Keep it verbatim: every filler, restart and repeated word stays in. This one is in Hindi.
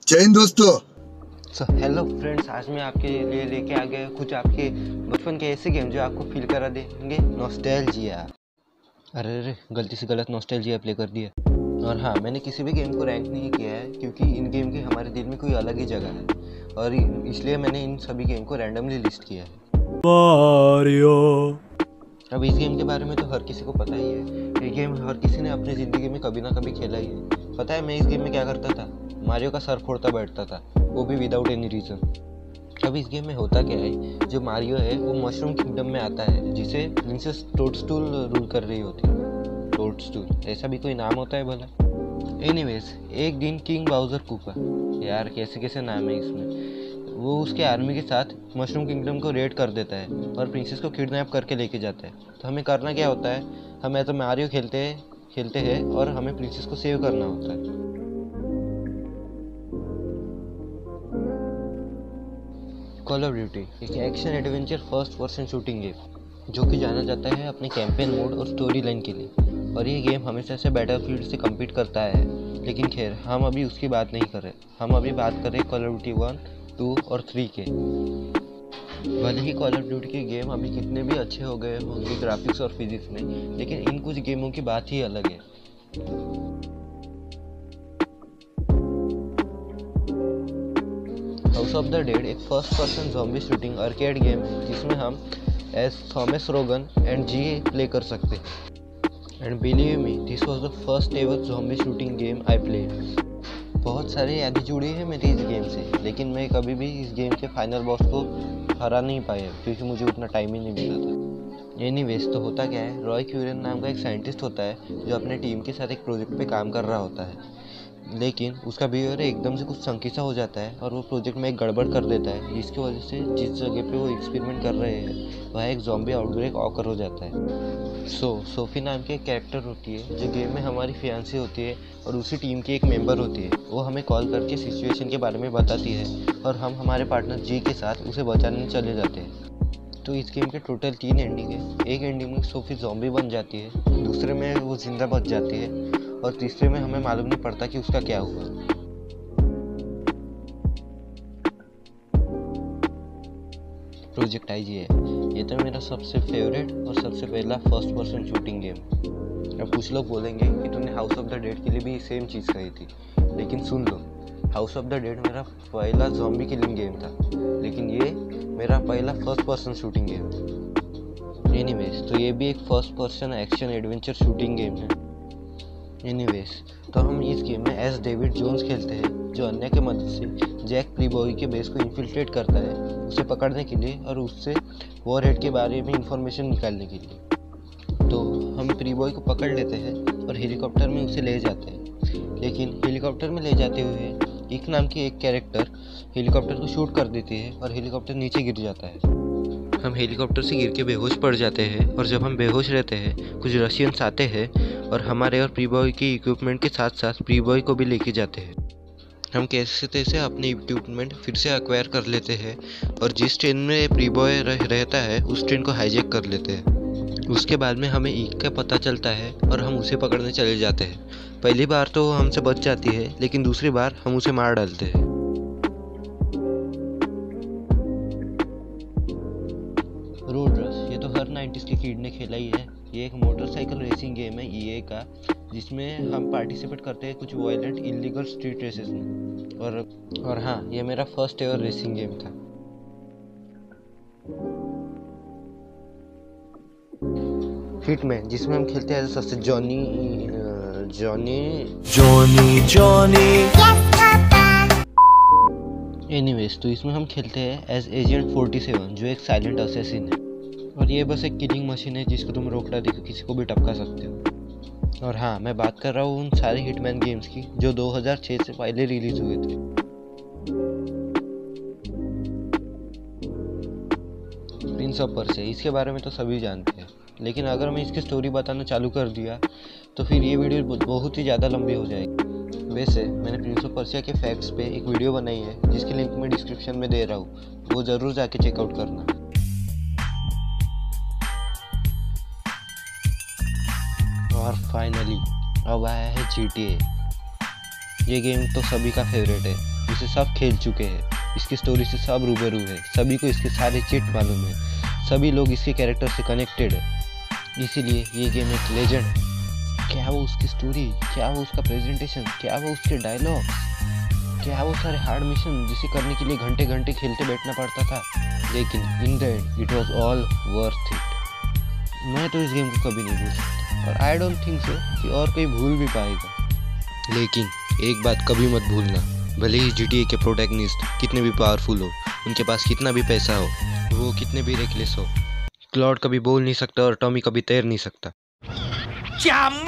जय हिंद दोस्तों। सो हेलो फ्रेंड्स, आज मैं आपके लिए लेके आ गया कुछ आपके बचपन के ऐसे गेम जो आपको फील करा देंगे नॉस्टैल्जिया। अरे अरे गलती से गलत नॉस्टैल्जिया प्ले कर दिया। और हाँ, मैंने किसी भी गेम को रैंक नहीं किया है क्योंकि इन गेम की हमारे दिल में कोई अलग ही जगह है और इसलिए मैंने इन सभी गेम को रैंडमली लिस्ट किया है। मारियो। अब इस गेम के बारे में तो हर किसी को पता ही है। ये गेम हर किसी ने अपनी ज़िंदगी में कभी ना कभी खेला ही है। पता है मैं इस गेम में क्या करता था? मारियो का सर फोड़ता बैठता था, वो भी विदाउट एनी रीज़न। अब इस गेम में होता क्या है, जो मारियो है वो मशरूम किंगडम में आता है जिसे प्रिंसेस टोडस्टूल रूल कर रही होती है। टोडस्टूल ऐसा भी कोई नाम होता है भला? एनीवेज, एक दिन किंग बाउजर कूका, यार कैसे कैसे नाम है इसमें, वो उसके आर्मी के साथ मशरूम किंगडम को रेड कर देता है और प्रिंसेस को किडनैप करके लेके जाता है। तो हमें करना क्या होता है, हम तो मारियो खेलते हैं खेलते हैं और हमें प्रिंसेस को सेव करना होता है। कॉल ऑफ ड्यूटी एक action adventure first person shooting game जो कि जाना जाता है अपने कैंपेन मोड और स्टोरी लाइन के लिए, और ये गेम हमेशा से बैटलफील्ड से कम्पीट करता है। लेकिन खैर, हम अभी उसकी बात नहीं कर रहे, हम अभी बात कर रहे Call of Duty one, two और थ्री के। भले ही कॉल ऑफ ड्यूटी के गेम अभी कितने भी अच्छे हो गए होंगे ग्राफिक्स और फिजिक्स में, लेकिन इन कुछ गेमों की बात ही अलग है। हाउस ऑफ द डेड एक first person zombie shooting arcade game है जिसमें हम as Thomas Rogan and G play कर सकते हैं। And believe me, this was the first ever zombie shooting game I played. बहुत सारी यादें जुड़ी है मेरी इस गेम से, लेकिन मैं कभी भी इस गेम के फाइनल बॉस को हरा नहीं पाया क्योंकि मुझे उतना टाइम ही नहीं मिला था। एनीवेज, तो होता क्या है, रॉय क्यूरन नाम का एक साइंटिस्ट होता है जो अपने टीम के साथ एक प्रोजेक्ट पे काम कर रहा होता है, लेकिन उसका बिहेवियर एकदम से कुछ संकीसा हो जाता है और वो प्रोजेक्ट में एक गड़बड़ कर देता है, जिसकी वजह से जिस जगह पे वो एक्सपेरिमेंट कर रहे हैं वह एक ज़ॉम्बी आउटब्रेक ऑकर हो जाता है। सो सोफी नाम की एक कैरेक्टर होती है जो गेम में हमारी फियांसी होती है और उसी टीम की एक मेंबर होती है। वो हमें कॉल करके सिचुएशन के बारे में बताती है और हम हमारे पार्टनर जी के साथ उसे बचाने चले जाते हैं। तो इस गेम के टोटल तीन एंडिंग है। एक एंडिंग में सोफी ज़ॉम्बी बन जाती है, दूसरे में वो जिंदा बच जाती है और तीसरे में हमें मालूम नहीं पड़ता कि उसका क्या हुआ। प्रोजेक्ट आई जी है, ये तो मेरा सबसे फेवरेट और सबसे पहला फर्स्ट पर्सन शूटिंग गेम। अब कुछ लोग बोलेंगे कि तूने हाउस ऑफ द डेड के लिए भी सेम चीज़ कही थी, लेकिन सुन लो, हाउस ऑफ द डेड मेरा पहला ज़ॉम्बी किलिंग गेम था, लेकिन ये मेरा पहला first person shooting game. Anyways, तो ये भी एक first person action adventure shooting game है। एनीवेज, तो हम इस गेम में एस डेविड जोन्स खेलते हैं जो अन्य के मदद से जैक प्रीबॉय के बेस को इन्फिल्ट्रेट करता है उसे पकड़ने के लिए और उससे वॉरहेड के बारे में इंफॉर्मेशन निकालने के लिए। तो हम प्रीबॉय को पकड़ लेते हैं और हेलीकॉप्टर में उसे ले जाते हैं, लेकिन हेलीकॉप्टर में ले जाते हुए एक नाम की एक कैरेक्टर हेलीकॉप्टर को शूट कर देती है और हेलीकॉप्टर नीचे गिर जाता है। हम हेलीकॉप्टर से गिर के बेहोश पड़ जाते हैं और जब हम बेहोश रहते हैं कुछ रशियंस आते हैं और हमारे और प्रीबॉय की इक्विपमेंट के साथ साथ प्रीबॉय को भी लेके जाते हैं। हम कैसे तैसे अपने इक्विपमेंट फिर से एक्वायर कर लेते हैं और जिस ट्रेन में प्रीबॉय रह, रहता है उस ट्रेन को हाईजैक कर लेते हैं। उसके बाद में हमें ईक का पता चलता है और हम उसे पकड़ने चले जाते हैं। पहली बार तो वो हमसे बच जाती है, लेकिन दूसरी बार हम उसे मार डालते हैं। रोड रश, ये तो हर नाइंटीज़ के किड ने खेला ही है। ये एक मोटरसाइकिल रेसिंग गेम है ई ए का, जिसमें हम पार्टिसिपेट करते हैं कुछ वायलेंट इलीगल स्ट्रीट रेसेस में। और और हाँ, ये मेरा फर्स्ट एवर रेसिंग गेम था। हिटमैन, जिसमें हम खेलते हैं सबसे Johnny Johnny Johnny Johnny anyways, तो इसमें हम खेलते हैं एज एजेंट फोर्टी सेवन जो एक साइलेंट असैसिन है, और ये बस एक किलिंग मशीन है जिसको तुम रोकड़ा देकर किसी को भी टपका सकते हो। और हाँ, मैं बात कर रहा हूँ उन सारे हिटमैन गेम्स की जो दो हज़ार छह से पहले रिलीज हुए थे। प्रिंस ऑफ पर्सिया, इसके बारे में तो सभी जानते हैं, लेकिन अगर मैं इसकी स्टोरी बताना चालू कर दिया तो फिर ये वीडियो बहुत ही ज़्यादा लंबी हो जाएगी। वैसे मैंने प्रिंस ऑफ पर्सिया के फैक्ट्स पे एक वीडियो बनाई है जिसकी लिंक मैं डिस्क्रिप्शन में दे रहा हूँ, वो ज़रूर जाके चेकआउट करना। और फाइनली अब आया है जी टी ए। ये गेम तो सभी का फेवरेट है जिसे सब खेल चुके हैं। इसकी स्टोरी से सब रूबरू है, सभी को इसके सारे चिट मालूम है, सभी लोग इसके कैरेक्टर से कनेक्टेड है। इसीलिए ये गेम एक लेजेंड। क्या वो उसकी स्टोरी, क्या वो उसका प्रेजेंटेशन, क्या वो उसके डायलॉग, क्या वो सारे हार्ड मिशन जिसे करने के लिए घंटे घंटे खेलते बैठना पड़ता था, लेकिन in the end it was all worth it. मैं तो इस गेम को कभी नहीं भूल सकता और आई डोंट थिंक सो कि और कोई भूल भी पाएगा। लेकिन एक बात कभी मत भूलना, भले ही जी टी ए के प्रोटैगनिस्ट कितने भी पावरफुल हो, उनके पास कितना भी पैसा हो, वो कितने भी रेकलेस हो, क्लॉड कभी बोल नहीं सकता और टॉमी कभी तैर नहीं सकता। क्या